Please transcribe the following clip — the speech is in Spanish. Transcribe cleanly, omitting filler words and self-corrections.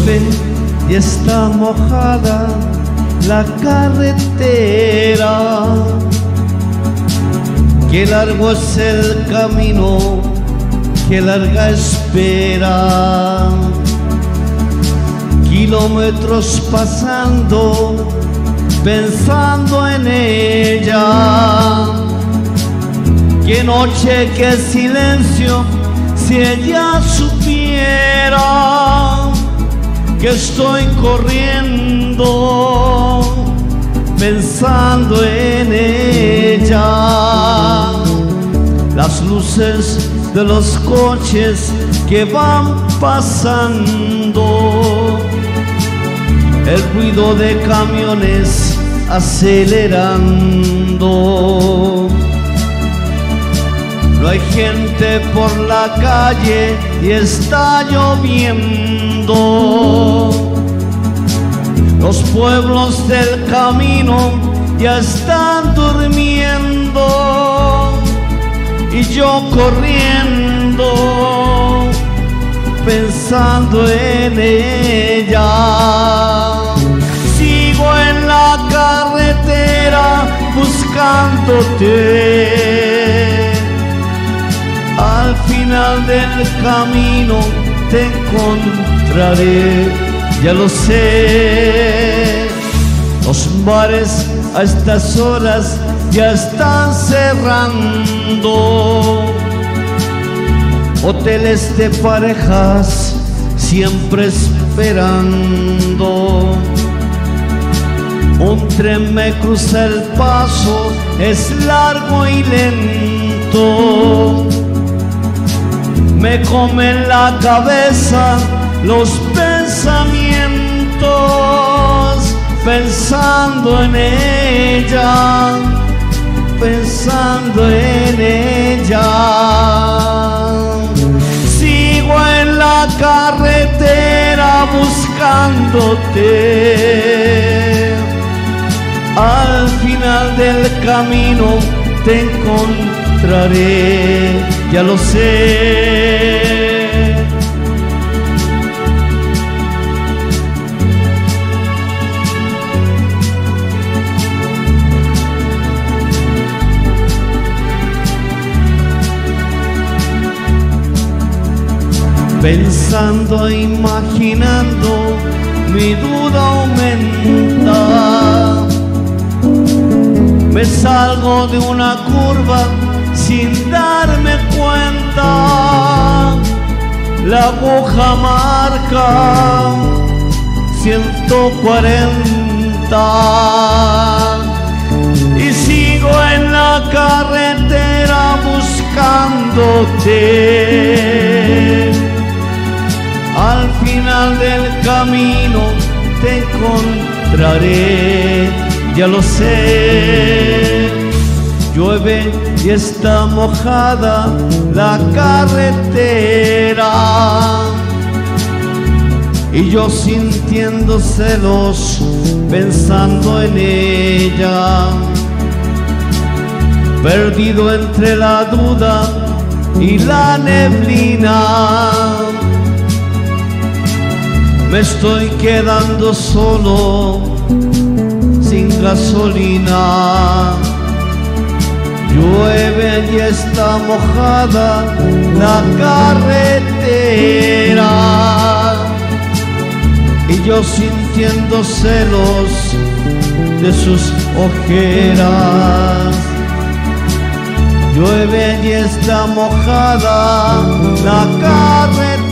Llueve y está mojada la carretera. Qué largo es el camino, qué larga espera. Kilómetros pasando, pensando en ella. Qué noche, qué silencio, si ella supiera que estoy corriendo pensando en ella. Las luces de los coches que van pasando, el ruido de camiones acelerando. No hay gente por la calle y está lloviendo. Los pueblos del camino ya están durmiendo y yo corriendo pensando en ella. Sigo en la carretera buscándote. Al final del camino te encontraré, ya lo sé. Los bares a estas horas ya están cerrando. Hoteles de parejas siempre esperando. Un tren me cruza el paso, es largo y lento. Me comen la cabeza los pensamientos, pensando en ella, pensando en ella. Sigo en la carretera buscándote. Al final del camino te encontraré, ya lo sé. Pensando, imaginando, mi duda aumenta. Me salgo de una curva sin darme cuenta. La aguja marca 140 y sigo en la carretera buscándote. Al final del camino te encontraré, ya lo sé. Llueve y está mojada la carretera y yo sintiendo celos pensando en ella, perdido entre la duda y la neblina. Me estoy quedando solo, sin gasolina. Llueve y está mojada la carretera y yo sintiendo celos de sus ojeras. Llueve y está mojada la carretera